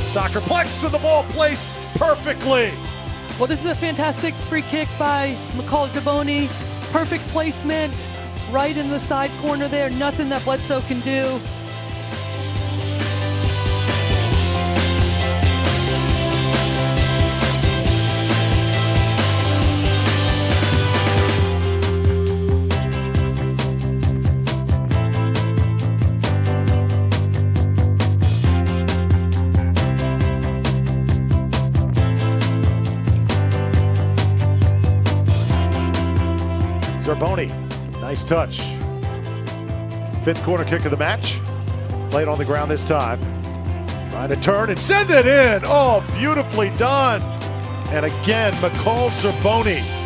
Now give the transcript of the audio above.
Soccerplex, and the ball placed perfectly. Well, this is a fantastic free kick by McCall Zerboni. Perfect placement, right in the side corner there. Nothing that Bledsoe can do. Zerboni, nice touch. Fifth corner kick of the match. Played on the ground this time. Trying to turn and send it in. Oh, beautifully done. And again, McCall Zerboni